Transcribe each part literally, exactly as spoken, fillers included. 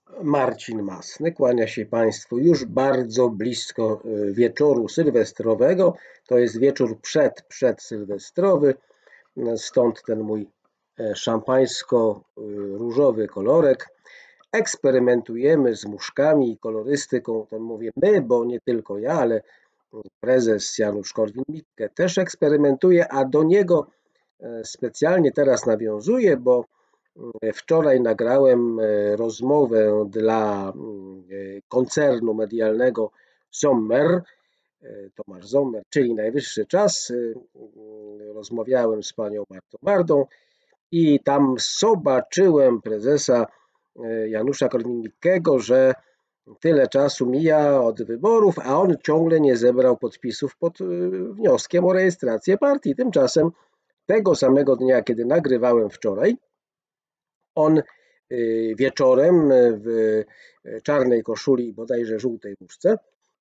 Marcin Masny, kłania się Państwu już bardzo blisko wieczoru sylwestrowego. To jest wieczór przed, przedsylwestrowy, stąd ten mój szampańsko-różowy kolorek. Eksperymentujemy z muszkami i kolorystyką, to mówię my, bo nie tylko ja, ale prezes Janusz Korwin-Mikke też eksperymentuje, a do niego specjalnie teraz nawiązuję, bo wczoraj nagrałem rozmowę dla koncernu medialnego Sommer, Tomasz Sommer, czyli Najwyższy Czas. Rozmawiałem z panią Martą Bardą i tam zobaczyłem prezesa Janusza Korwin-Mikkego, że tyle czasu mija od wyborów, a on ciągle nie zebrał podpisów pod wnioskiem o rejestrację partii. Tymczasem tego samego dnia, kiedy nagrywałem wczoraj, on wieczorem w czarnej koszuli i bodajże żółtej muszce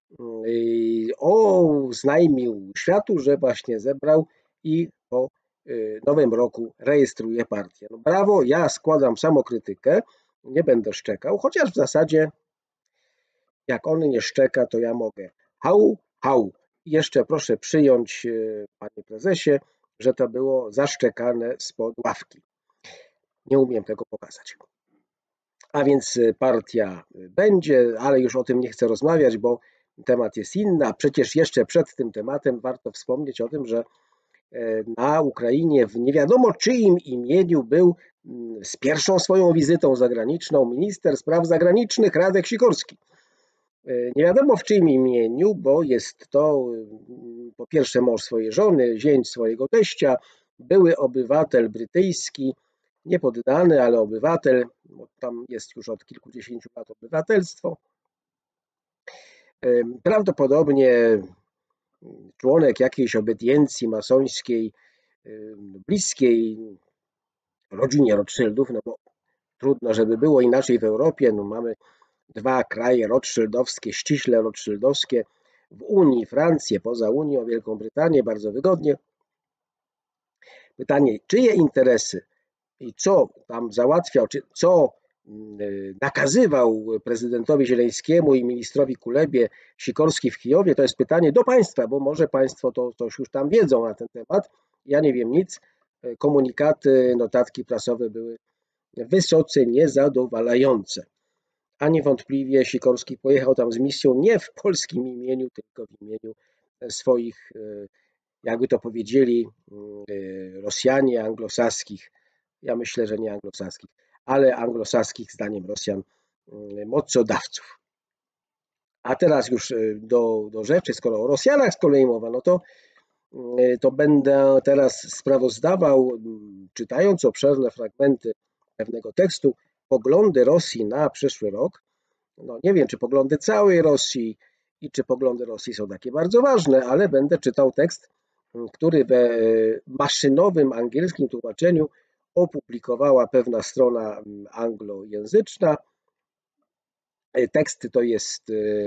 oznajmił światu, że właśnie zebrał i po nowym roku rejestruje partię. No brawo, ja składam samokrytykę, nie będę szczekał, chociaż w zasadzie jak on nie szczeka, to ja mogę. Hał, hał. Jeszcze proszę przyjąć, panie prezesie, że to było zaszczekane spod ławki. Nie umiem tego pokazać. A więc partia będzie, ale już o tym nie chcę rozmawiać, bo temat jest inny. A przecież jeszcze przed tym tematem warto wspomnieć o tym, że na Ukrainie w nie wiadomo czyim imieniu był z pierwszą swoją wizytą zagraniczną minister spraw zagranicznych Radek Sikorski. Nie wiadomo w czyim imieniu, bo jest to po pierwsze mąż swojej żony, zięć swojego teścia, były obywatel brytyjski, nie poddany, ale obywatel, bo tam jest już od kilkudziesięciu lat obywatelstwo. Prawdopodobnie członek jakiejś obediencji masońskiej, bliskiej rodzinie Rothschildów, no bo trudno, żeby było inaczej w Europie. No mamy dwa kraje rothschildowskie, ściśle rothschildowskie w Unii, Francję, poza Unią, Wielką Brytanię, bardzo wygodnie. Pytanie, czyje interesy i co tam załatwiał, czy co nakazywał prezydentowi Zieleńskiemu i ministrowi Kulebie Sikorski w Kijowie, to jest pytanie do państwa, bo może państwo to coś już tam wiedzą na ten temat. Ja nie wiem nic. Komunikaty, notatki prasowe były wysoce niezadowalające. A niewątpliwie Sikorski pojechał tam z misją nie w polskim imieniu, tylko w imieniu swoich, jakby to powiedzieli Rosjanie, anglosaskich. Ja myślę, że nie anglosaskich, ale anglosaskich zdaniem Rosjan mocodawców. A teraz już do, do rzeczy, skoro o Rosjanach z kolei mowa, no to, to będę teraz sprawozdawał, czytając obszerne fragmenty pewnego tekstu, poglądy Rosji na przyszły rok. No nie wiem, czy poglądy całej Rosji i czy poglądy Rosji są takie bardzo ważne, ale będę czytał tekst, który we maszynowym angielskim tłumaczeniu opublikowała pewna strona anglojęzyczna. Tekst to jest,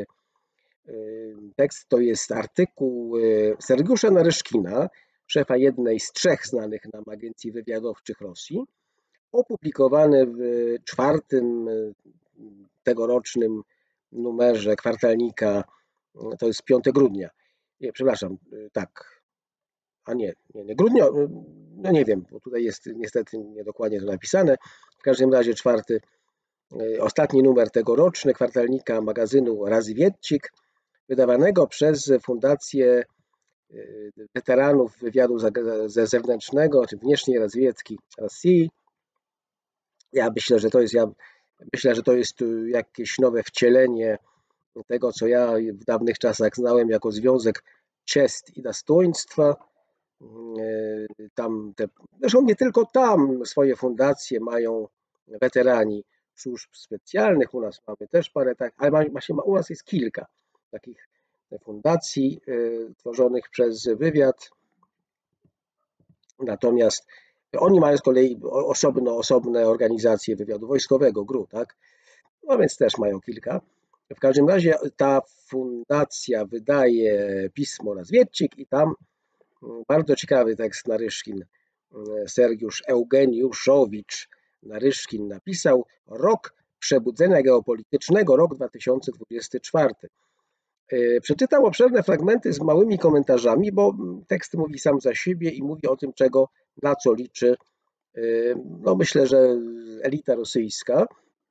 tekst to jest artykuł Sergiusza Naryszkina, szefa jednej z trzech znanych nam agencji wywiadowczych Rosji, opublikowany w czwartym tegorocznym numerze kwartalnika, to jest piątego grudnia. Nie, przepraszam, tak, a nie, nie, nie grudnia, no nie wiem, bo tutaj jest niestety niedokładnie to napisane. W każdym razie czwarty, ostatni numer tegoroczny kwartalnika magazynu Razwiecik, wydawanego przez Fundację Weteranów Wywiadu ze Zewnętrznego, czy Wniecznie Razwiecki Rosji. Ja myślę, że to jest, ja myślę, że to jest jakieś nowe wcielenie tego, co ja w dawnych czasach znałem jako Związek Ciest i Dostoństwa. Tam te, zresztą nie tylko tam swoje fundacje mają weterani służb specjalnych, u nas mamy też parę tak, ale właśnie u nas jest kilka takich fundacji tworzonych przez wywiad. Natomiast oni mają z kolei osobno, osobne organizacje wywiadu wojskowego, G R U, tak? No więc też mają kilka. W każdym razie ta fundacja wydaje pismo Razwiecik i tam bardzo ciekawy tekst Naryszkin, Sergiusz Eugeniuszowicz Naryszkin napisał: Rok przebudzenia geopolitycznego, rok dwa tysiące dwudziesty czwarty. Przeczytam obszerne fragmenty z małymi komentarzami, bo tekst mówi sam za siebie i mówi o tym, czego, na co liczy, no myślę, że elita rosyjska,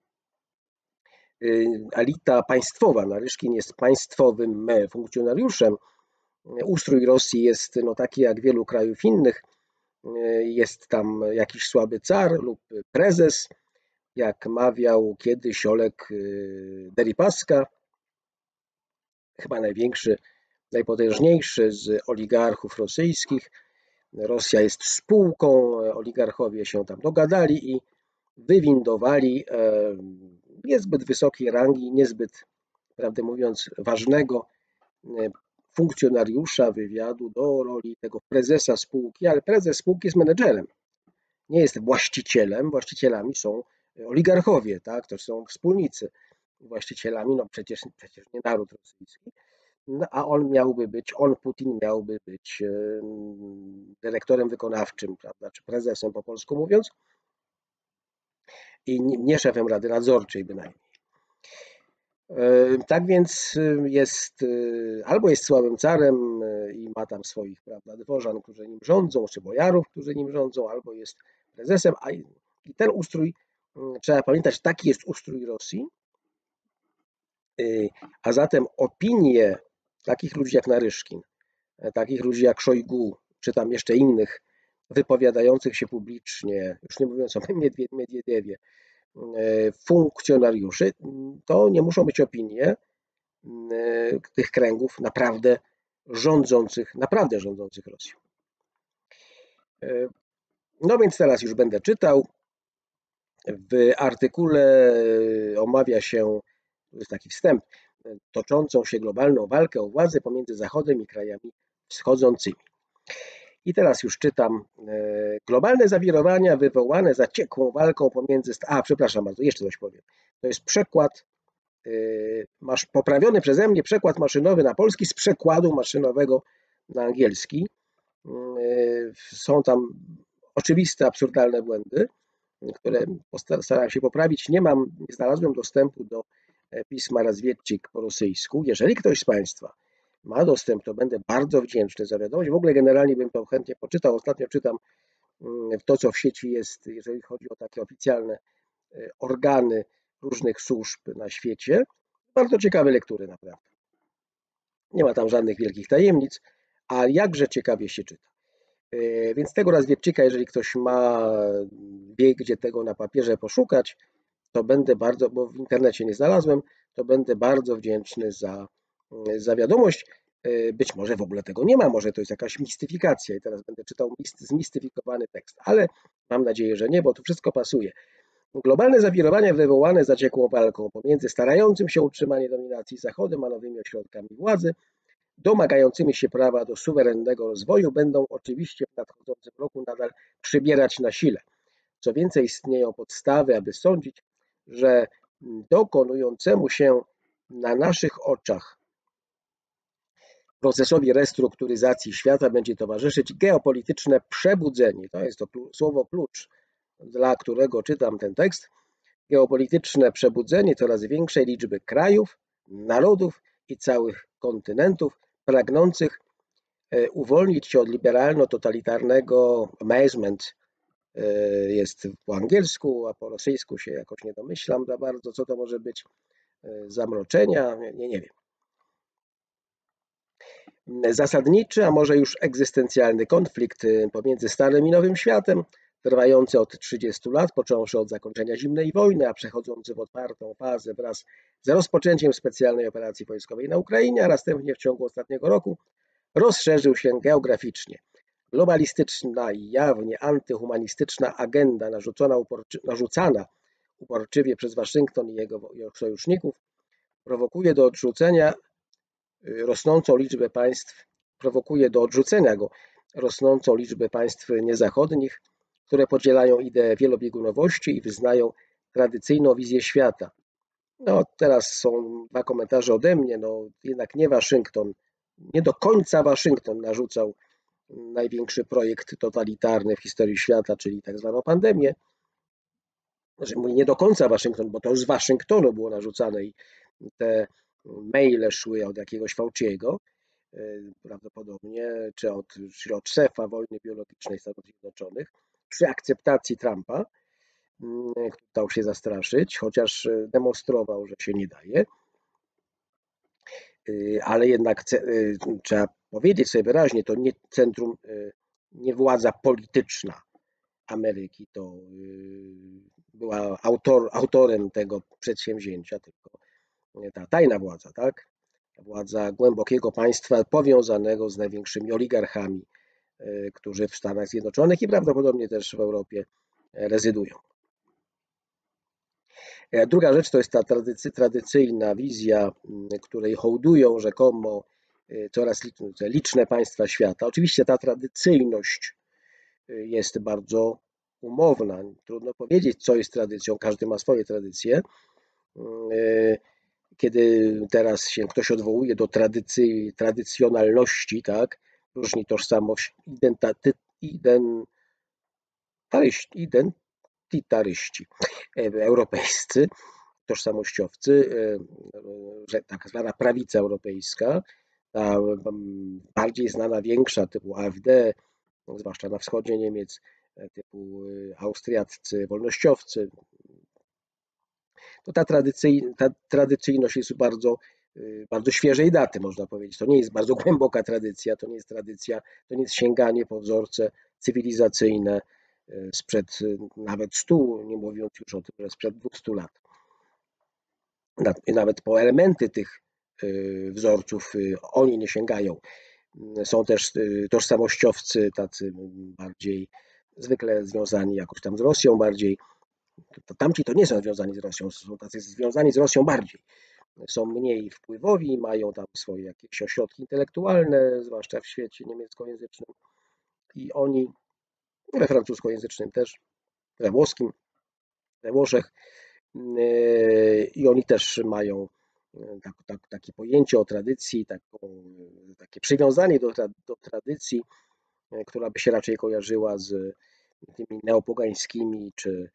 elita państwowa. Naryszkin jest państwowym funkcjonariuszem. Ustrój Rosji jest no, taki jak wielu krajów innych. Jest tam jakiś słaby car lub prezes, jak mawiał kiedyś Oleg Deripaska, chyba największy, najpotężniejszy z oligarchów rosyjskich. Rosja jest spółką, oligarchowie się tam dogadali i wywindowali niezbyt wysokiej rangi, niezbyt, prawdę mówiąc, ważnego funkcjonariusza wywiadu do roli tego prezesa spółki, ale prezes spółki jest menedżerem, nie jest właścicielem. Właścicielami są oligarchowie, tak? To są wspólnicy. Właścicielami, no przecież, przecież nie naród rosyjski, no, a on miałby być, on Putin miałby być dyrektorem wykonawczym, prawda, czy prezesem po polsku mówiąc, i nie szefem Rady Nadzorczej bynajmniej. Tak więc jest, albo jest słabym carem i ma tam swoich, prawda, dworzan, którzy nim rządzą, czy bojarów, którzy nim rządzą, albo jest prezesem, a i ten ustrój, trzeba pamiętać, taki jest ustrój Rosji, a zatem opinie takich ludzi jak Naryszkin, takich ludzi jak Szojgu, czy tam jeszcze innych wypowiadających się publicznie, już nie mówiąc o Miedwiediewie, funkcjonariuszy, to nie muszą być opinie tych kręgów naprawdę rządzących, naprawdę rządzących Rosją. No więc teraz już będę czytał. W artykule omawia się, to jest taki wstęp, toczącą się globalną walkę o władzę pomiędzy Zachodem i krajami wschodzącymi. I teraz już czytam. Globalne zawirowania wywołane zaciekłą walką pomiędzy... A, przepraszam bardzo, jeszcze coś powiem. To jest przekład, masz poprawiony przeze mnie przekład maszynowy na polski z przekładu maszynowego na angielski. Są tam oczywiste, absurdalne błędy, które starałem się poprawić. Nie mam, nie znalazłem dostępu do pisma Razwiedczyk po rosyjsku. Jeżeli ktoś z Państwa ma dostęp, to będę bardzo wdzięczny za wiadomość. W ogóle generalnie bym to chętnie poczytał. Ostatnio czytam to, co w sieci jest, jeżeli chodzi o takie oficjalne organy różnych służb na świecie. Bardzo ciekawe lektury, naprawdę. Nie ma tam żadnych wielkich tajemnic, a jakże ciekawie się czyta. Więc tego Razwiedczyka, jeżeli ktoś ma, wie gdzie tego na papierze poszukać, to będę bardzo, bo w internecie nie znalazłem, to będę bardzo wdzięczny za, za wiadomość. Być może w ogóle tego nie ma, może to jest jakaś mistyfikacja i teraz będę czytał zmistyfikowany tekst, ale mam nadzieję, że nie, bo to wszystko pasuje. Globalne zawirowania wywołane zaciekłą walką pomiędzy starającym się o utrzymanie dominacji Zachodem, a nowymi ośrodkami władzy, domagającymi się prawa do suwerennego rozwoju, będą oczywiście w nadchodzącym roku nadal przybierać na sile. Co więcej, istnieją podstawy, aby sądzić, że dokonującemu się na naszych oczach procesowi restrukturyzacji świata będzie towarzyszyć geopolityczne przebudzenie. To jest to słowo klucz, dla którego czytam ten tekst. Geopolityczne przebudzenie coraz większej liczby krajów, narodów i całych kontynentów pragnących uwolnić się od liberalno-totalitarnego amazement. Jest po angielsku, a po rosyjsku się jakoś nie domyślam za bardzo, co to może być, zamroczenia, nie, nie wiem. Zasadniczy, a może już egzystencjalny konflikt pomiędzy Starym i Nowym Światem, trwający od trzydziestu lat, począwszy od zakończenia zimnej wojny, a przechodzący w otwartą fazę wraz z rozpoczęciem specjalnej operacji wojskowej na Ukrainie, a następnie w ciągu ostatniego roku rozszerzył się geograficznie. Globalistyczna i jawnie antyhumanistyczna agenda narzucona uporczy, narzucana uporczywie przez Waszyngton i jego, jego sojuszników prowokuje do odrzucenia rosnącą liczbę państw, prowokuje do odrzucenia go rosnącą liczbę państw niezachodnich, które podzielają ideę wielobiegunowości i wyznają tradycyjną wizję świata. No teraz są dwa komentarze ode mnie, no jednak nie Waszyngton, nie do końca Waszyngton narzucał największy projekt totalitarny w historii świata, czyli tak zwaną pandemię. że mówię nie do końca Waszyngton, bo to z Waszyngtonu było narzucane i te maile szły od jakiegoś Fauciego, prawdopodobnie, czy od, czy od szefa wojny biologicznej Stanów Zjednoczonych, przy akceptacji Trumpa, który dał się zastraszyć, chociaż demonstrował, że się nie daje. Ale jednak trzeba powiedzieć sobie wyraźnie, to nie centrum, nie władza polityczna Ameryki to była autor, autorem tego przedsięwzięcia, tylko ta tajna władza, tak? Władza głębokiego państwa powiązanego z największymi oligarchami, którzy w Stanach Zjednoczonych i prawdopodobnie też w Europie rezydują. Druga rzecz to jest ta tradycy, tradycyjna wizja, której hołdują rzekomo coraz liczne państwa świata. Oczywiście ta tradycyjność jest bardzo umowna. Trudno powiedzieć, co jest tradycją. Każdy ma swoje tradycje. Kiedy teraz się ktoś odwołuje do tradycji, tradycjonalności, tak, różni tożsamość, identaty, identitaryści europejscy, tożsamościowcy, że tak zwana prawica europejska, ta bardziej znana, większa, typu A F D, zwłaszcza na wschodzie Niemiec, typu austriaccy wolnościowcy, to ta, tradycyj, ta tradycyjność jest bardzo, bardzo świeżej daty, można powiedzieć. To nie jest bardzo głęboka tradycja, to nie jest tradycja, to nie jest sięganie po wzorce cywilizacyjne sprzed nawet stu, nie mówiąc już o tym, że sprzed dwustu lat. Nawet po elementy tych wzorców oni nie sięgają. Są też tożsamościowcy, tacy bardziej zwykle związani jakoś tam z Rosją bardziej. To tamci to nie są związani z Rosją, są tacy związani z Rosją bardziej. Są mniej wpływowi, mają tam swoje jakieś ośrodki intelektualne, zwłaszcza w świecie niemieckojęzycznym. I oni, we francuskojęzycznym też, we włoskim, we Włoszech, i oni też mają tak, tak, takie pojęcie o tradycji, taką, takie przywiązanie do, do tradycji, która by się raczej kojarzyła z tymi neopogańskimi czy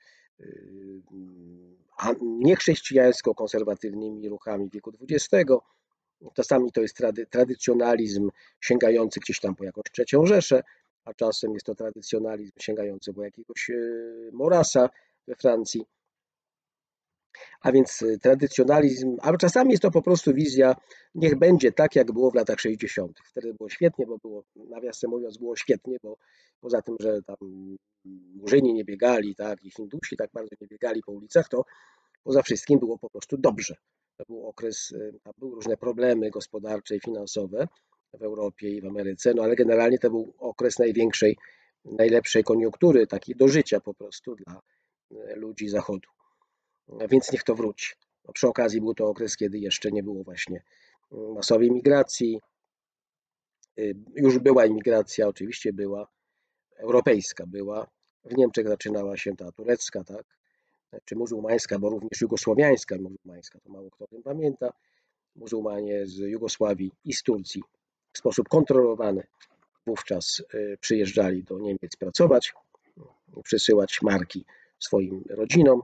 niechrześcijańsko-konserwatywnymi ruchami wieku dwudziestego. Czasami to jest trady, tradycjonalizm sięgający gdzieś tam po jakąś trzecią Rzeszę, a czasem jest to tradycjonalizm sięgający po jakiegoś Maurrasa we Francji. A więc tradycjonalizm, a czasami jest to po prostu wizja, niech będzie tak, jak było w latach sześćdziesiątych. Wtedy było świetnie, bo było, nawiasem mówiąc, było świetnie, bo poza tym, że tam Murzyni nie biegali, tak, i Hindusi tak bardzo nie biegali po ulicach, to poza wszystkim było po prostu dobrze. To był okres, tam były różne problemy gospodarcze i finansowe w Europie i w Ameryce, no ale generalnie to był okres największej, najlepszej koniunktury, takiej do życia po prostu dla ludzi Zachodu. Więc niech to wróci. No, przy okazji był to okres, kiedy jeszcze nie było właśnie masowej migracji. Już była imigracja, oczywiście była europejska, była. W Niemczech zaczynała się ta turecka, tak, czy muzułmańska, bo również jugosłowiańska muzułmańska, to mało kto o tym pamięta. Muzułmanie z Jugosławii i z Turcji w sposób kontrolowany wówczas przyjeżdżali do Niemiec pracować, przysyłać marki swoim rodzinom.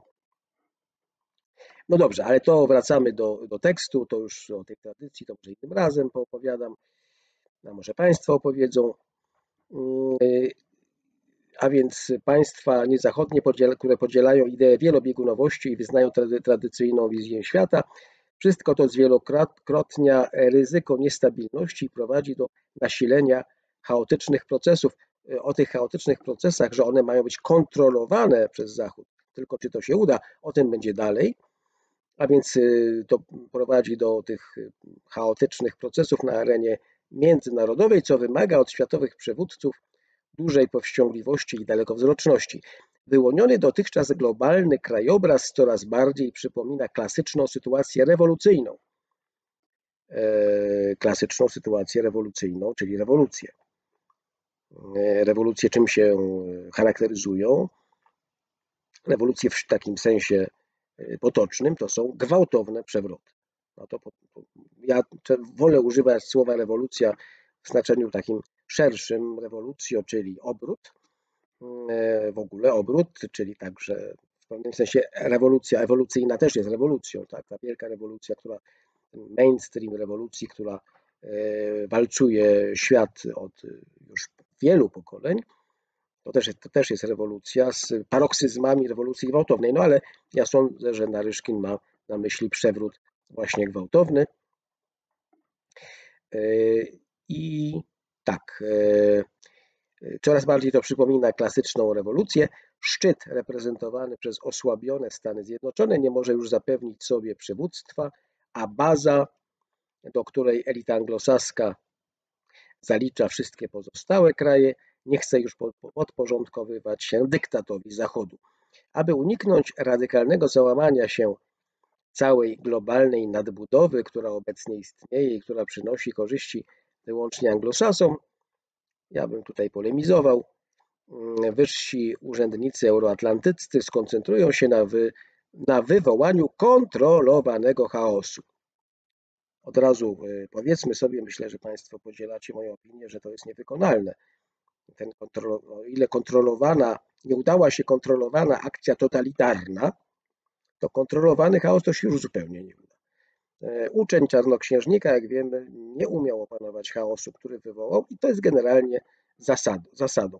No dobrze, ale to wracamy do, do tekstu, to już o tej tradycji, to może innym razem poopowiadam, a może Państwo opowiedzą. A więc państwa niezachodnie, które podzielają ideę wielobiegunowości i wyznają tradycyjną wizję świata, wszystko to zwielokrotnia ryzyko niestabilności i prowadzi do nasilenia chaotycznych procesów. O tych chaotycznych procesach, że one mają być kontrolowane przez Zachód, tylko czy to się uda, o tym będzie dalej. A więc to prowadzi do tych chaotycznych procesów na arenie międzynarodowej, co wymaga od światowych przywódców dużej powściągliwości i dalekowzroczności. Wyłoniony dotychczas globalny krajobraz coraz bardziej przypomina klasyczną sytuację rewolucyjną. Klasyczną sytuację rewolucyjną, czyli rewolucję. Rewolucje czym się charakteryzują? Rewolucje w takim sensie potocznym to są gwałtowne przewroty. No to, ja wolę używać słowa rewolucja w znaczeniu takim szerszym, rewolucjo, czyli obrót, w ogóle obrót, czyli także w pewnym sensie rewolucja ewolucyjna też jest rewolucją, tak? Ta wielka rewolucja, która, mainstream rewolucji, która walcuje świat od już wielu pokoleń, to też, to też jest rewolucja z paroksyzmami rewolucji gwałtownej. No ale ja sądzę, że Naryszkin ma na myśli przewrót właśnie gwałtowny. I tak, coraz bardziej to przypomina klasyczną rewolucję. Szczyt reprezentowany przez osłabione Stany Zjednoczone nie może już zapewnić sobie przywództwa, a baza, do której elita anglosaska zalicza wszystkie pozostałe kraje, nie chce już podporządkowywać się dyktatowi Zachodu. Aby uniknąć radykalnego załamania się całej globalnej nadbudowy, która obecnie istnieje i która przynosi korzyści wyłącznie anglosasom, ja bym tutaj polemizował, wyżsi urzędnicy euroatlantyccy skoncentrują się na, wy, na wywołaniu kontrolowanego chaosu. Od razu powiedzmy sobie, myślę, że Państwo podzielacie moją opinię, że to jest niewykonalne. Ten kontrolo, o ile kontrolowana, nie udała się kontrolowana akcja totalitarna, to kontrolowany chaos to się już zupełnie nie uda. Uczeń czarnoksiężnika, jak wiemy, nie umiał opanować chaosu, który wywołał, i to jest generalnie zasad, zasadą.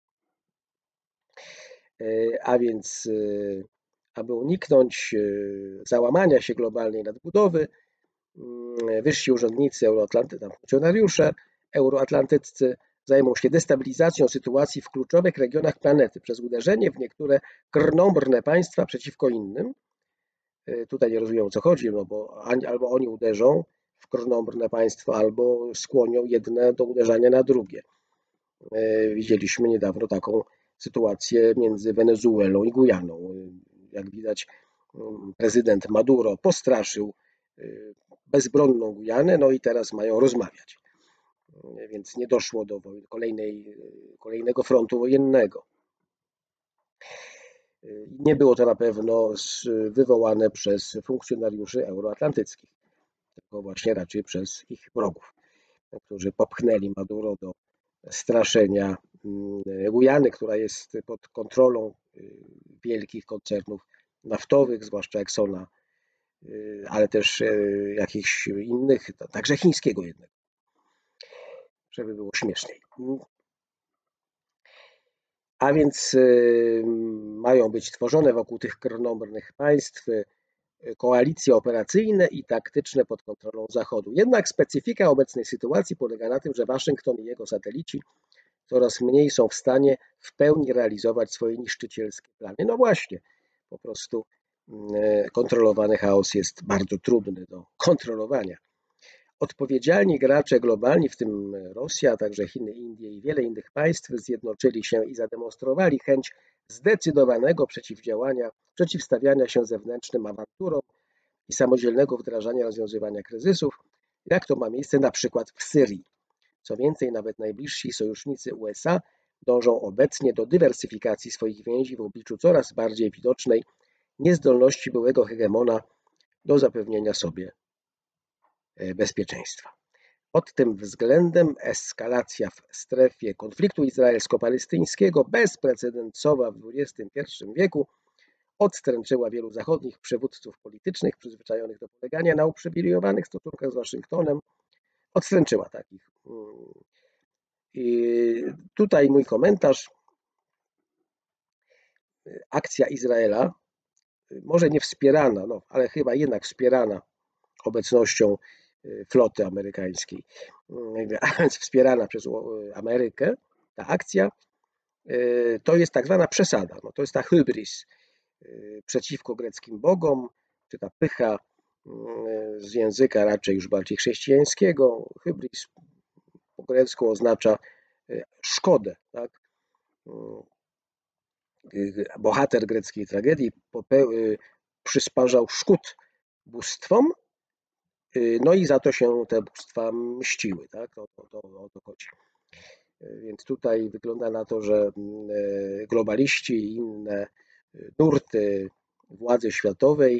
A więc, aby uniknąć załamania się globalnej nadbudowy, wyżsi urzędnicy, euroatlanty, tam funkcjonariusze euroatlantyccy zajmą się destabilizacją sytuacji w kluczowych regionach planety przez uderzenie w niektóre krnąbrne państwa przeciwko innym. Tutaj nie rozumiem, o co chodzi, no bo albo oni uderzą w krnąbrne państwa, albo skłonią jedne do uderzania na drugie. Widzieliśmy niedawno taką sytuację między Wenezuelą i Gujaną. Jak widać, prezydent Maduro postraszył bezbronną Gujanę, no i teraz mają rozmawiać. Więc nie doszło do kolejnej, kolejnego frontu wojennego. Nie było to na pewno wywołane przez funkcjonariuszy euroatlantyckich, tylko właśnie raczej przez ich wrogów, którzy popchnęli Maduro do straszenia Gujany, która jest pod kontrolą wielkich koncernów naftowych, zwłaszcza Exxona, ale też jakichś innych, także chińskiego jednego, żeby było śmieszniej. A więc mają być tworzone wokół tych krnąbrnych państw koalicje operacyjne i taktyczne pod kontrolą Zachodu. Jednak specyfika obecnej sytuacji polega na tym, że Waszyngton i jego satelici coraz mniej są w stanie w pełni realizować swoje niszczycielskie plany. No właśnie, po prostu kontrolowany chaos jest bardzo trudny do kontrolowania. Odpowiedzialni gracze globalni, w tym Rosja, a także Chiny, Indie i wiele innych państw, zjednoczyli się i zademonstrowali chęć zdecydowanego przeciwdziałania, przeciwstawiania się zewnętrznym awanturom i samodzielnego wdrażania rozwiązywania kryzysów, jak to ma miejsce na przykład w Syrii. Co więcej, nawet najbliżsi sojusznicy U S A dążą obecnie do dywersyfikacji swoich więzi w obliczu coraz bardziej widocznej niezdolności byłego hegemona do zapewnienia sobie bezpieczeństwa. Pod tym względem eskalacja w strefie konfliktu izraelsko-palestyńskiego, bezprecedensowa w dwudziestym pierwszym wieku, odstręczyła wielu zachodnich przywódców politycznych przyzwyczajonych do polegania na uprzywilejowanych stosunkach z Waszyngtonem. Odstręczyła takich. I tutaj mój komentarz. Akcja Izraela, może nie wspierana, no, ale chyba jednak wspierana obecnością floty amerykańskiej, a więc wspierana przez Amerykę, ta akcja to jest tak zwana przesada, no, to jest ta hybris przeciwko greckim bogom, czy ta pycha z języka raczej już bardziej chrześcijańskiego. Hybris po grecku oznacza szkodę, tak? Bohater greckiej tragedii przysparzał szkód bóstwom, no i za to się te bóstwa mściły, tak? O, to, o to chodzi. Więc tutaj wygląda na to, że globaliści i inne nurty władzy światowej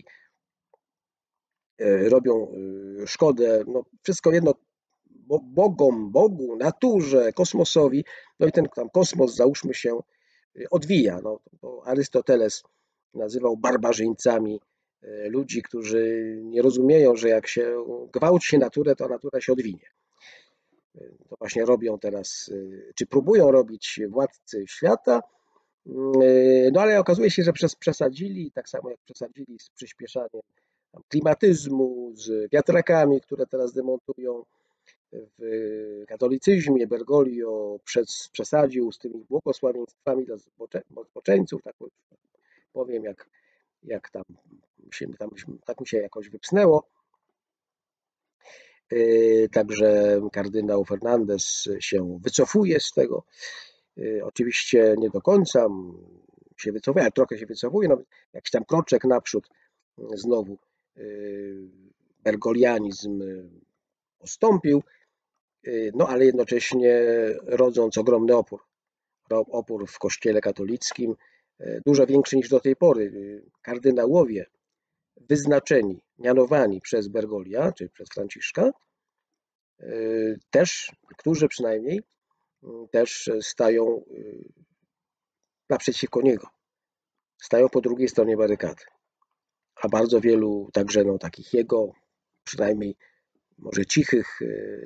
robią szkodę, no wszystko jedno, bogom, Bogu, naturze, kosmosowi, no i ten tam kosmos, załóżmy się, odwija. No, Arystoteles nazywał barbarzyńcami ludzi, którzy nie rozumieją, że jak się gwałci naturę, to natura się odwinie. To właśnie robią teraz, czy próbują robić władcy świata, no ale okazuje się, że przesadzili, tak samo jak przesadzili z przyspieszaniem klimatyzmu, z wiatrakami, które teraz demontują. W katolicyzmie Bergoglio przesadził z tymi błogosławieństwami dla zboczeńców, tak powiem, jak, jak tam, się, tam tak mi się jakoś wypsnęło. Także kardynał Fernandez się wycofuje z tego. Oczywiście nie do końca się wycofuje, ale trochę się wycofuje. No, jakiś tam kroczek naprzód znowu bergolianizm postąpił, no ale jednocześnie rodząc ogromny opór. Opór w kościele katolickim, dużo większy niż do tej pory. Kardynałowie wyznaczeni, mianowani przez Bergoglia, czy przez Franciszka, też, którzy przynajmniej, też stają naprzeciwko niego. Stają po drugiej stronie barykady. A bardzo wielu także no, takich jego, przynajmniej może cichych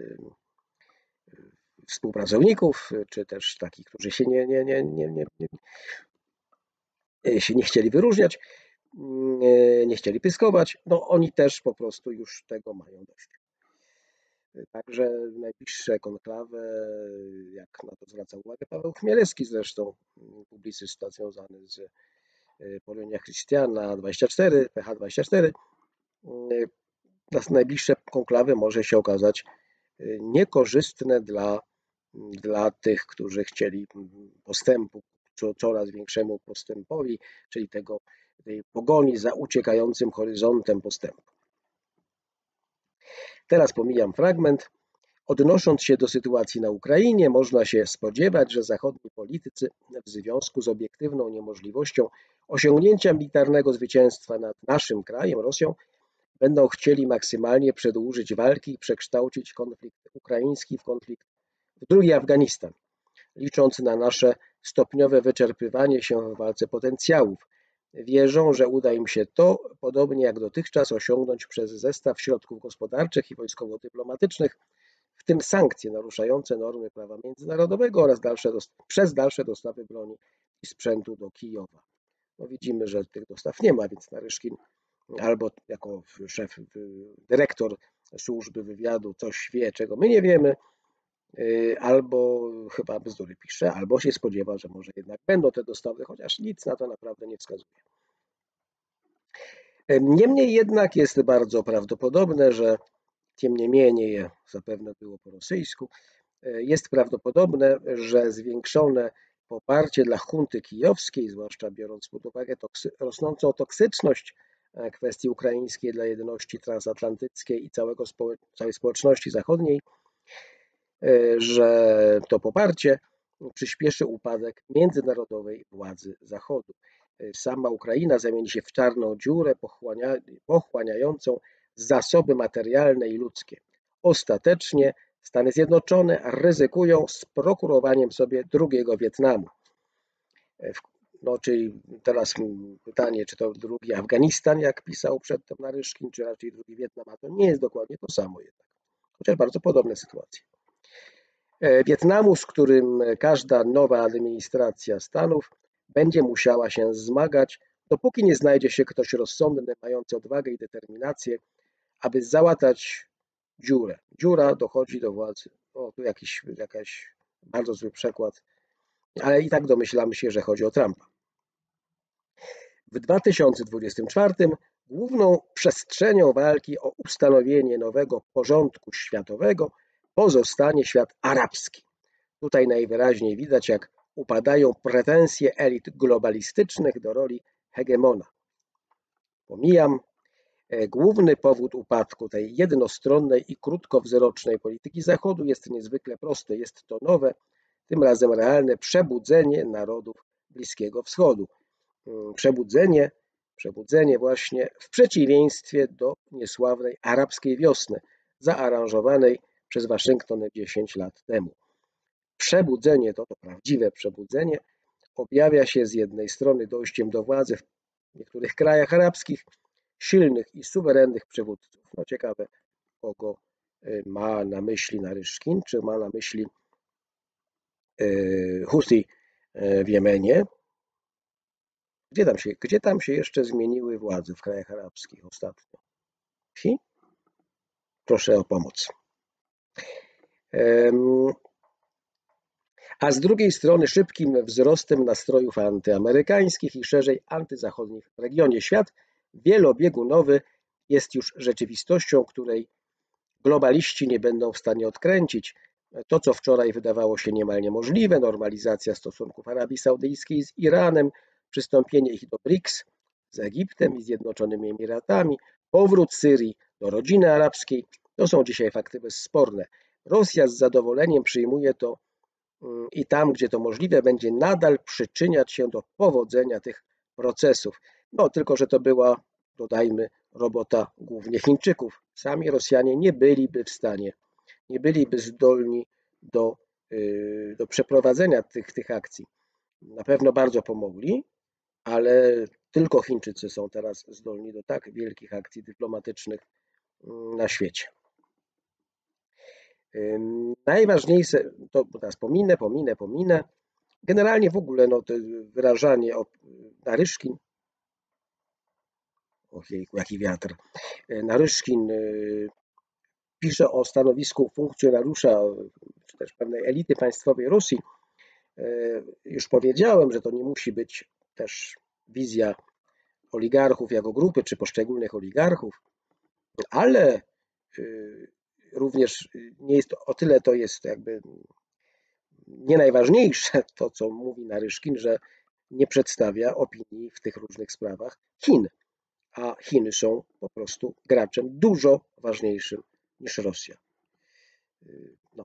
współpracowników, czy też takich, którzy się nie, nie, nie, nie, nie, nie, się nie chcieli wyróżniać, nie, nie chcieli pyskować, no oni też po prostu już tego mają dość. Także najbliższe konklawy, jak na to zwraca uwagę Paweł Chmielewski zresztą, publicysta związany z Polonia Christiana dwadzieścia cztery, P H dwadzieścia cztery, najbliższe konklawy może się okazać niekorzystne dla, dla tych, którzy chcieli postępu, coraz większemu postępowi, czyli tego, tej pogoni za uciekającym horyzontem postępu. Teraz pomijam fragment. Odnosząc się do sytuacji na Ukrainie, można się spodziewać, że zachodni politycy w związku z obiektywną niemożliwością osiągnięcia militarnego zwycięstwa nad naszym krajem, Rosją, będą chcieli maksymalnie przedłużyć walki i przekształcić konflikt ukraiński w konflikt w drugi Afganistan, licząc na nasze stopniowe wyczerpywanie się w walce potencjałów. Wierzą, że uda im się to, podobnie jak dotychczas, osiągnąć przez zestaw środków gospodarczych i wojskowo-dyplomatycznych, w tym sankcje naruszające normy prawa międzynarodowego oraz dalsze przez dalsze dostawy broni i sprzętu do Kijowa. No widzimy, że tych dostaw nie ma, więc Naryszkin albo jako szef, dyrektor służby wywiadu coś wie, czego my nie wiemy, albo chyba bzdury pisze, albo się spodziewa, że może jednak będą te dostawy, chociaż nic na to naprawdę nie wskazuje. Niemniej jednak jest bardzo prawdopodobne, że tym niemniej, zapewne było po rosyjsku, jest prawdopodobne, że zwiększone poparcie dla hunty kijowskiej, zwłaszcza biorąc pod uwagę toksy, rosnącą toksyczność kwestii ukraińskiej dla jedności transatlantyckiej i całego, całej społeczności zachodniej, że to poparcie przyspieszy upadek międzynarodowej władzy Zachodu. Sama Ukraina zamieni się w czarną dziurę pochłania, pochłaniającą zasoby materialne i ludzkie. Ostatecznie Stany Zjednoczone ryzykują z prokurowaniem sobie drugiego Wietnamu. No, czyli teraz pytanie, czy to drugi Afganistan, jak pisał przedtem Naryszkin, czy raczej drugi Wietnam, a to nie jest dokładnie to samo jednak, chociaż bardzo podobne sytuacje. Wietnamu, z którym każda nowa administracja Stanów będzie musiała się zmagać, dopóki nie znajdzie się ktoś rozsądny, mający odwagę i determinację, aby załatać dziurę. Dziura dochodzi do władzy. O, tu jakiś, jakaś bardzo zły przekład, ale i tak domyślamy się, że chodzi o Trumpa. W dwa tysiące dwudziestym czwartym główną przestrzenią walki o ustanowienie nowego porządku światowego pozostanie świat arabski. Tutaj najwyraźniej widać, jak upadają pretensje elit globalistycznych do roli hegemona. Pomijam, główny powód upadku tej jednostronnej i krótkowzrocznej polityki Zachodu jest niezwykle prosty. Jest to nowe, tym razem realne przebudzenie narodów Bliskiego Wschodu. Przebudzenie, przebudzenie właśnie w przeciwieństwie do niesławnej arabskiej wiosny, zaaranżowanej przez Waszyngton dziesięć lat temu. Przebudzenie, to, to prawdziwe przebudzenie, objawia się z jednej strony dojściem do władzy w w niektórych krajach arabskich silnych i suwerennych przywódców. No ciekawe, kogo ma na myśli Naryszkin, czy ma na myśli Husi w Jemenie. Gdzie tam, się, gdzie tam się jeszcze zmieniły władze w krajach arabskich ostatnio? Wsi? Proszę o pomoc. A z drugiej strony szybkim wzrostem nastrojów antyamerykańskich i szerzej antyzachodnich w regionie. Świat wielobiegunowy jest już rzeczywistością, której globaliści nie będą w stanie odkręcić. To, co wczoraj wydawało się niemal niemożliwe, normalizacja stosunków Arabii Saudyjskiej z Iranem, przystąpienie ich do BRICS z Egiptem i Zjednoczonymi Emiratami, powrót Syrii do rodziny arabskiej, to są dzisiaj fakty bezsporne. Rosja z zadowoleniem przyjmuje to i tam, gdzie to możliwe, będzie nadal przyczyniać się do powodzenia tych procesów. No, tylko że to była, dodajmy, robota głównie Chińczyków. Sami Rosjanie nie byliby w stanie, nie byliby zdolni do, do przeprowadzenia tych, tych akcji. Na pewno bardzo pomogli, ale tylko Chińczycy są teraz zdolni do tak wielkich akcji dyplomatycznych na świecie. Najważniejsze, to teraz pominę, pominę, pominę. Generalnie w ogóle no, to wyrażanie o Naryszkin, ojejku, jaki wiatr. Naryszkin pisze o stanowisku funkcjonariusza, czy też pewnej elity państwowej Rosji. Już powiedziałem, że to nie musi być też wizja oligarchów jako grupy, czy poszczególnych oligarchów, ale również nie jest o tyle to jest jakby nie najważniejsze to, co mówi Naryszkin, że nie przedstawia opinii w tych różnych sprawach Chin, a Chiny są po prostu graczem dużo ważniejszym niż Rosja. No.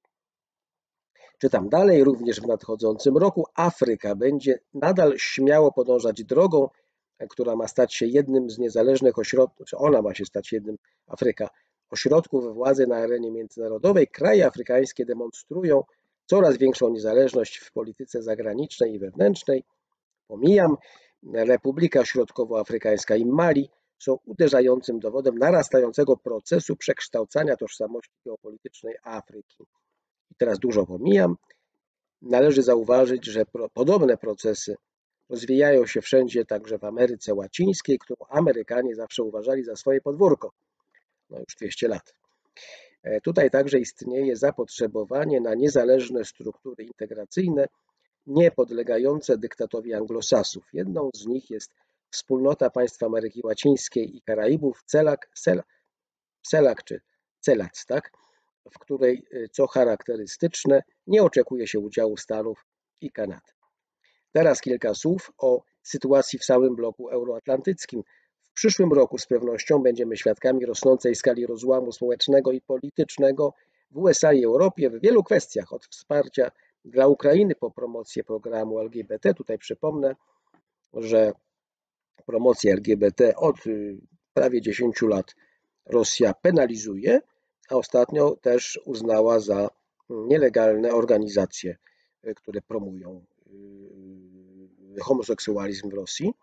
Czytam dalej, również w nadchodzącym roku Afryka będzie nadal śmiało podążać drogą, która ma stać się jednym z niezależnych ośrodków, czy ona ma się stać jednym, Afryka, ośrodków władzy na arenie międzynarodowej. Kraje afrykańskie demonstrują coraz większą niezależność w polityce zagranicznej i wewnętrznej. Pomijam, Republika Środkowoafrykańska i Mali są uderzającym dowodem narastającego procesu przekształcania tożsamości geopolitycznej Afryki. I teraz dużo pomijam. Należy zauważyć, że pro, podobne procesy rozwijają się wszędzie, także w Ameryce Łacińskiej, którą Amerykanie zawsze uważali za swoje podwórko. No już dwieście lat. Tutaj także istnieje zapotrzebowanie na niezależne struktury integracyjne, nie podlegające dyktatowi anglosasów. Jedną z nich jest Wspólnota Państw Ameryki Łacińskiej i Karaibów, CELAC, CELAC czy CELAC, tak? W której, co charakterystyczne, nie oczekuje się udziału Stanów i Kanady. Teraz kilka słów o sytuacji w całym bloku euroatlantyckim. W przyszłym roku z pewnością będziemy świadkami rosnącej skali rozłamu społecznego i politycznego w U S A i Europie w wielu kwestiach, od wsparcia dla Ukrainy po promocję programu L G B T. Tutaj przypomnę, że promocję L G B T od prawie dziesięciu lat Rosja penalizuje, a ostatnio też uznała za nielegalne organizacje, które promują homoseksualizm w Rosji.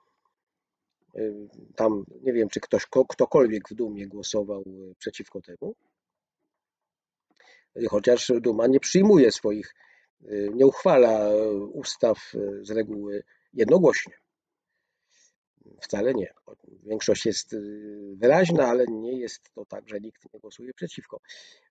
Tam nie wiem, czy ktoś, ktokolwiek w Dumie głosował przeciwko temu, chociaż Duma nie przyjmuje swoich, nie uchwala ustaw z reguły jednogłośnie. Wcale nie. Większość jest wyraźna, ale nie jest to tak, że nikt nie głosuje przeciwko.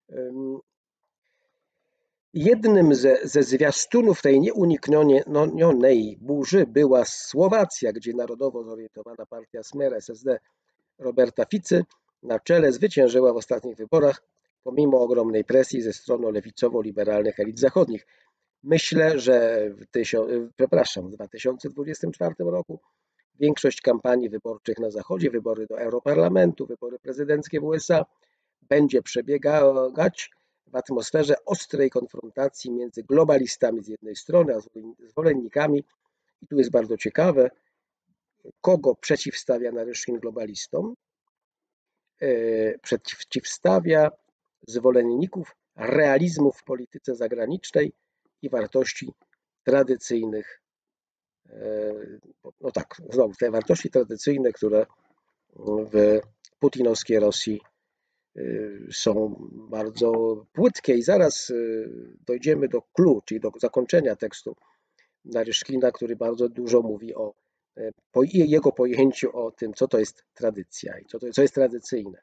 Jednym ze, ze zwiastunów tej nieuniknionej burzy była Słowacja, gdzie narodowo zorientowana partia Smer S S D Roberta Ficy na czele zwyciężyła w ostatnich wyborach pomimo ogromnej presji ze strony lewicowo-liberalnych elit zachodnich. Myślę, że w, tysiąc, przepraszam, w dwa tysiące dwudziestym czwartym roku większość kampanii wyborczych na Zachodzie, wybory do Europarlamentu, wybory prezydenckie w U S A będzie przebiegać w atmosferze ostrej konfrontacji między globalistami z jednej strony, a zwolennikami, i tu jest bardzo ciekawe, kogo przeciwstawia Naryszkin globalistom, przeciwstawia zwolenników realizmu w polityce zagranicznej i wartości tradycyjnych no tak, znowu te wartości tradycyjne, które w putinowskiej Rosji są bardzo płytkie i zaraz dojdziemy do clou, czyli do zakończenia tekstu Naryszkina, który bardzo dużo mówi o jego pojęciu o tym, co to jest tradycja i co, to, co jest tradycyjne.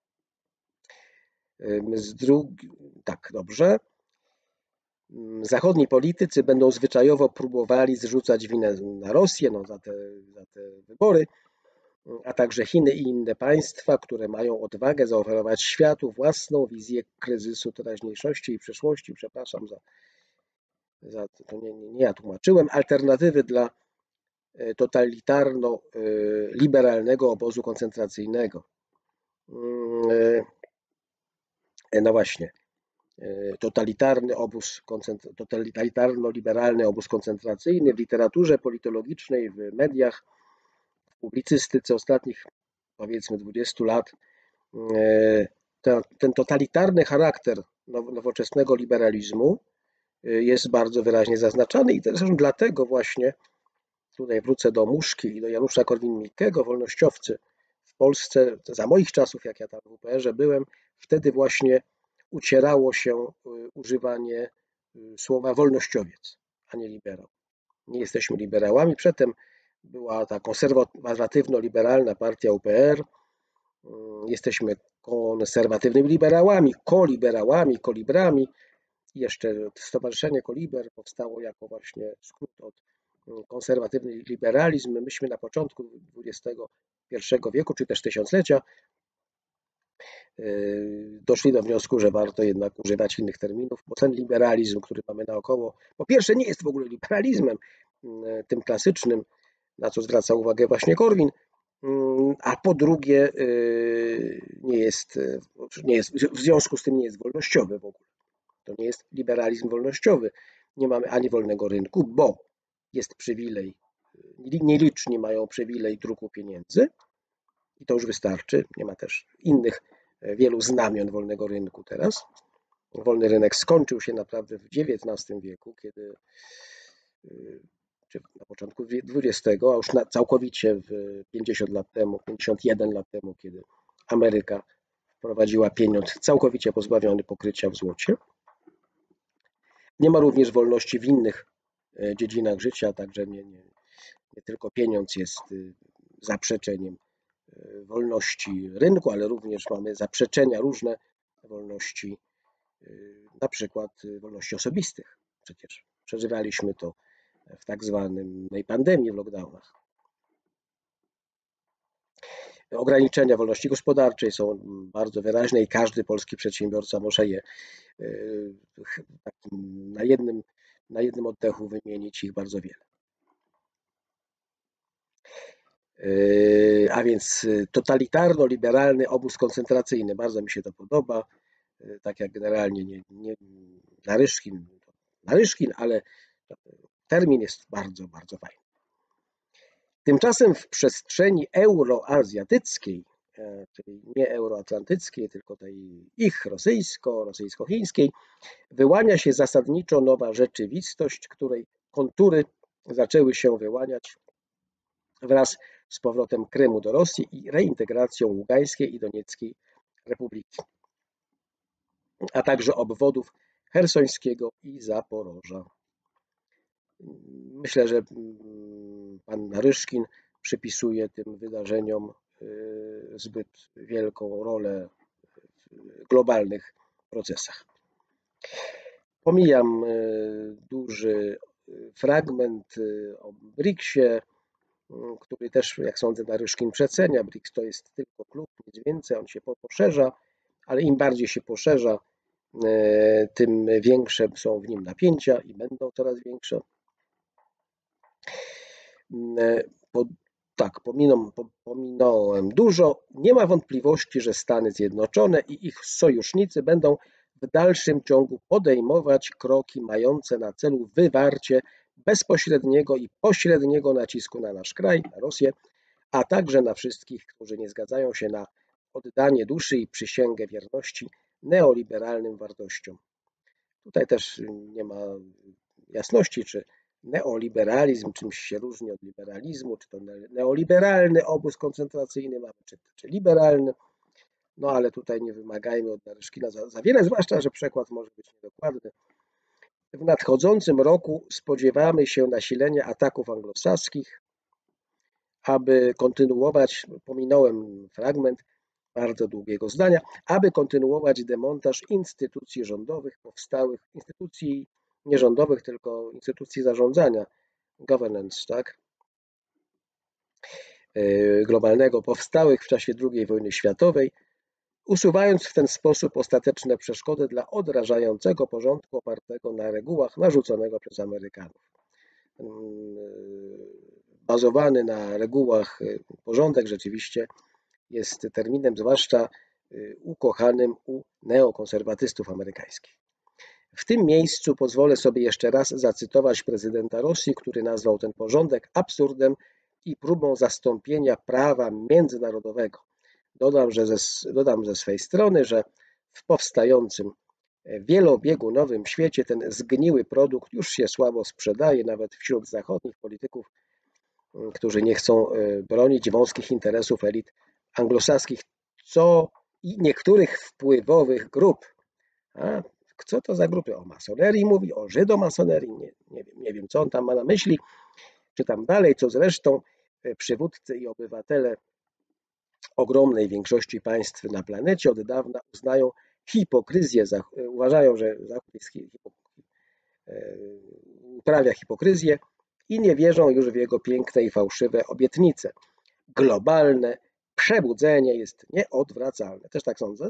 Z drugi, tak, dobrze. Zachodni politycy będą zwyczajowo próbowali zrzucać winę na Rosję no, za, te, za te wybory, a także Chiny i inne państwa, które mają odwagę zaoferować światu własną wizję kryzysu teraźniejszości i przeszłości. Przepraszam za, za to, nie, nie, nie ja tłumaczyłem. Alternatywy dla totalitarno-liberalnego obozu koncentracyjnego. No właśnie. Totalitarny obóz, totalitarno-liberalny obóz koncentracyjny w literaturze politologicznej, w mediach, w publicystyce ostatnich powiedzmy dwudziestu lat ten totalitarny charakter nowoczesnego liberalizmu jest bardzo wyraźnie zaznaczany i zresztą dlatego właśnie tutaj wrócę do Muszki i do Janusza Korwin-Mikkego, wolnościowcy w Polsce za moich czasów, jak ja tam w U P R-ze byłem, wtedy właśnie ucierało się używanie słowa wolnościowiec, a nie liberał. Nie jesteśmy liberałami. Przedtem była ta konserwatywno-liberalna partia U P R. Jesteśmy konserwatywnymi liberałami, koliberałami, kolibrami. Jeszcze Stowarzyszenie Koliber powstało jako właśnie skrót od konserwatywny liberalizm. Myśmy na początku dwudziestego pierwszego wieku, czy też tysiąclecia, doszli do wniosku, że warto jednak używać innych terminów, bo ten liberalizm, który mamy naokoło, po pierwsze nie jest w ogóle liberalizmem tym klasycznym, na co zwraca uwagę właśnie Korwin, a po drugie nie jest, nie jest, w związku z tym nie jest wolnościowy w ogóle. To nie jest liberalizm wolnościowy. Nie mamy ani wolnego rynku, bo jest przywilej, nieliczni mają przywilej druku pieniędzy i to już wystarczy. Nie ma też innych wielu znamion wolnego rynku teraz. Wolny rynek skończył się naprawdę w dziewiętnastym wieku, kiedy, czy na początku dwudziestego, a już na, całkowicie w pięćdziesiąt lat temu, pięćdziesiąt jeden lat temu, kiedy Ameryka wprowadziła pieniądz całkowicie pozbawiony pokrycia w złocie. Nie ma również wolności w innych dziedzinach życia, także nie, nie, nie tylko pieniądz jest zaprzeczeniem wolności rynku, ale również mamy zaprzeczenia różne wolności, na przykład wolności osobistych. Przecież przeżywaliśmy to w tak zwanej pandemii, w lockdownach. Ograniczenia wolności gospodarczej są bardzo wyraźne i każdy polski przedsiębiorca może je na jednym, na jednym oddechu wymienić ich bardzo wiele. A więc totalitarno-liberalny obóz koncentracyjny, bardzo mi się to podoba, tak jak generalnie nie, nie Naryszkin, Naryszkin, ale termin jest bardzo, bardzo fajny. Tymczasem w przestrzeni euroazjatyckiej, czyli nie euroatlantyckiej, tylko tej ich rosyjsko, rosyjsko-chińskiej, wyłania się zasadniczo nowa rzeczywistość, której kontury zaczęły się wyłaniać wraz z powrotem Krymu do Rosji i reintegracją Ługańskiej i Donieckiej Republiki, a także obwodów chersońskiego i Zaporoża. Myślę, że pan Naryszkin przypisuje tym wydarzeniom zbyt wielką rolę w globalnych procesach. Pomijam duży fragment o briksie, który też, jak sądzę, Naryszkin przecenia. briks to jest tylko klub, nic więcej, on się poszerza, ale im bardziej się poszerza, tym większe są w nim napięcia i będą coraz większe. Po, tak, pominąłem, pominąłem dużo. Nie ma wątpliwości, że Stany Zjednoczone i ich sojusznicy będą w dalszym ciągu podejmować kroki mające na celu wywarcie bezpośredniego i pośredniego nacisku na nasz kraj, na Rosję, a także na wszystkich, którzy nie zgadzają się na oddanie duszy i przysięgę wierności neoliberalnym wartościom. Tutaj też nie ma jasności, czy neoliberalizm czymś się różni od liberalizmu, czy to neoliberalny obóz koncentracyjny mamy, czy, czy liberalny. No ale tutaj nie wymagajmy od Naryszkina za, za wiele, zwłaszcza, że przekład może być niedokładny. W nadchodzącym roku spodziewamy się nasilenia ataków anglosaskich, aby kontynuować, pominąłem fragment bardzo długiego zdania, aby kontynuować demontaż instytucji rządowych powstałych, instytucji nie rządowych, tylko instytucji zarządzania, governance, tak, globalnego, powstałych w czasie drugiej wojny światowej, usuwając w ten sposób ostateczne przeszkody dla odrażającego porządku opartego na regułach narzuconego przez Amerykanów. Bazowany na regułach porządek rzeczywiście jest terminem zwłaszcza ukochanym u neokonserwatystów amerykańskich. W tym miejscu pozwolę sobie jeszcze raz zacytować prezydenta Rosji, który nazwał ten porządek absurdem i próbą zastąpienia prawa międzynarodowego. Dodam, że ze, dodam ze swej strony, że w powstającym wielobiegunowym świecie ten zgniły produkt już się słabo sprzedaje, nawet wśród zachodnich polityków, którzy nie chcą bronić wąskich interesów elit anglosaskich, co i niektórych wpływowych grup. A co to za grupy? O masonerii mówi, o żydomasonerii, nie, nie wiem, nie wiem, co on tam ma na myśli. Czytam dalej, co zresztą przywódcy i obywatele ogromnej większości państw na planecie od dawna uznają hipokryzję, uważają, że Zachód jest uprawia hipokryzję i nie wierzą już w jego piękne i fałszywe obietnice. Globalne przebudzenie jest nieodwracalne. Też tak sądzę.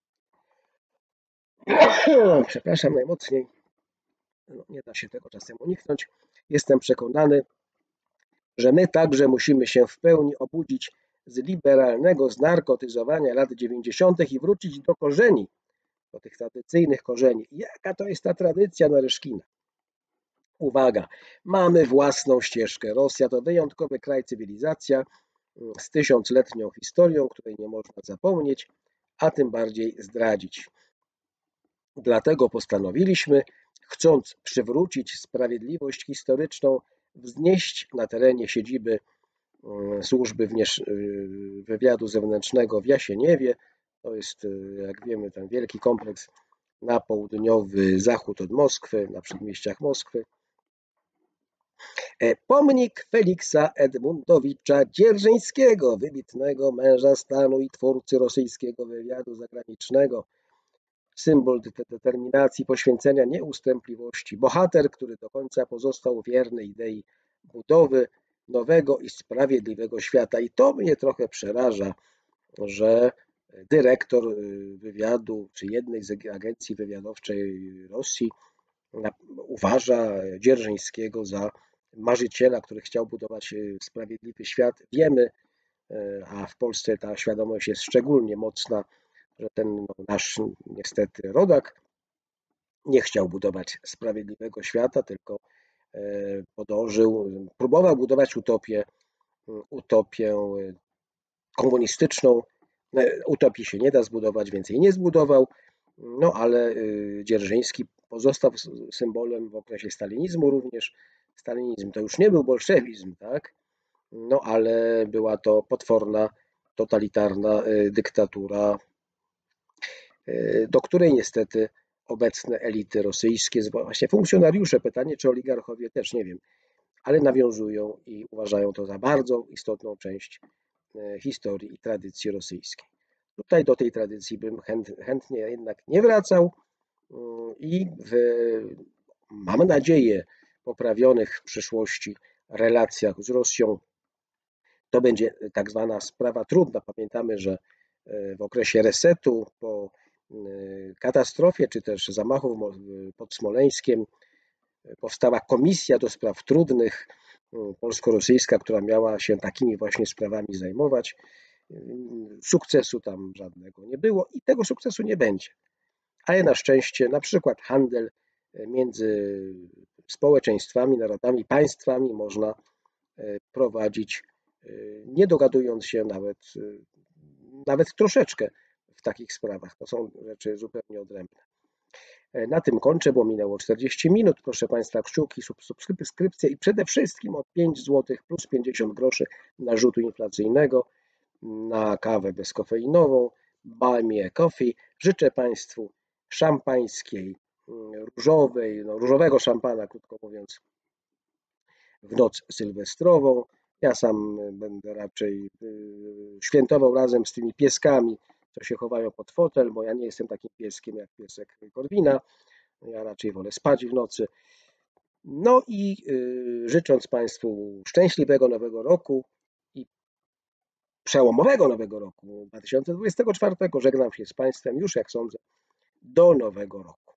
Przepraszam najmocniej. No, nie da się tego czasem uniknąć. Jestem przekonany, że my także musimy się w pełni obudzić z liberalnego znarkotyzowania lat dziewięćdziesiątych i wrócić do korzeni, do tych tradycyjnych korzeni. Jaka to jest ta tradycja Naryszkina? Uwaga, mamy własną ścieżkę. Rosja to wyjątkowy kraj, cywilizacja z tysiącletnią historią, której nie można zapomnieć, a tym bardziej zdradzić. Dlatego postanowiliśmy, chcąc przywrócić sprawiedliwość historyczną, wznieść na terenie siedziby służby wywiadu zewnętrznego w Jasieniewie, to jest, jak wiemy, ten wielki kompleks na południowy zachód od Moskwy, na przedmieściach Moskwy, pomnik Feliksa Edmundowicza Dzierżyńskiego, wybitnego męża stanu i twórcy rosyjskiego wywiadu zagranicznego, symbol determinacji, poświęcenia, nieustępliwości, bohater, który do końca pozostał wierny idei budowy nowego i sprawiedliwego świata. I to mnie trochę przeraża, że dyrektor wywiadu, czy jednej z agencji wywiadowczej Rosji uważa Dzierżyńskiego za marzyciela, który chciał budować sprawiedliwy świat. Wiemy, a w Polsce ta świadomość jest szczególnie mocna, że ten no, nasz niestety rodak nie chciał budować sprawiedliwego świata, tylko podążył, próbował budować utopię, utopię komunistyczną. Utopii się nie da zbudować, więc jej nie zbudował, no ale Dzierżyński pozostał symbolem w okresie stalinizmu również. Stalinizm to już nie był bolszewizm, tak? No ale była to potworna, totalitarna dyktatura, do której niestety obecne elity rosyjskie, właśnie funkcjonariusze, pytanie czy oligarchowie też, nie wiem, ale nawiązują i uważają to za bardzo istotną część historii i tradycji rosyjskiej. Tutaj do tej tradycji bym chętnie jednak nie wracał i w, mam nadzieję, poprawionych w przyszłości relacjach z Rosją to będzie tak zwana sprawa trudna. Pamiętamy, że w okresie resetu po katastrofie czy też zamachu pod Smoleńskiem powstała komisja do spraw trudnych polsko-rosyjska, która miała się takimi właśnie sprawami zajmować. Sukcesu tam żadnego nie było i tego sukcesu nie będzie. Ale na szczęście na przykład handel między społeczeństwami, narodami, państwami można prowadzić, nie dogadując się nawet, nawet troszeczkę w takich sprawach. To są rzeczy zupełnie odrębne. Na tym kończę, bo minęło czterdzieści minut. Proszę Państwa, kciuki, subskrypcje i przede wszystkim o pięć złotych plus pięćdziesiąt groszy narzutu inflacyjnego na kawę bezkofeinową Buy Me a Coffee. Życzę Państwu szampańskiej, różowej, no różowego szampana, krótko mówiąc, w noc sylwestrową. Ja sam będę raczej świętował razem z tymi pieskami, co się chowają pod fotel, bo ja nie jestem takim pieskiem jak piesek Korwina. Ja raczej wolę spać w nocy. No i życząc Państwu szczęśliwego nowego roku i przełomowego nowego roku dwa tysiące dwudziestego czwartego, żegnam się z Państwem już, jak sądzę, do nowego roku.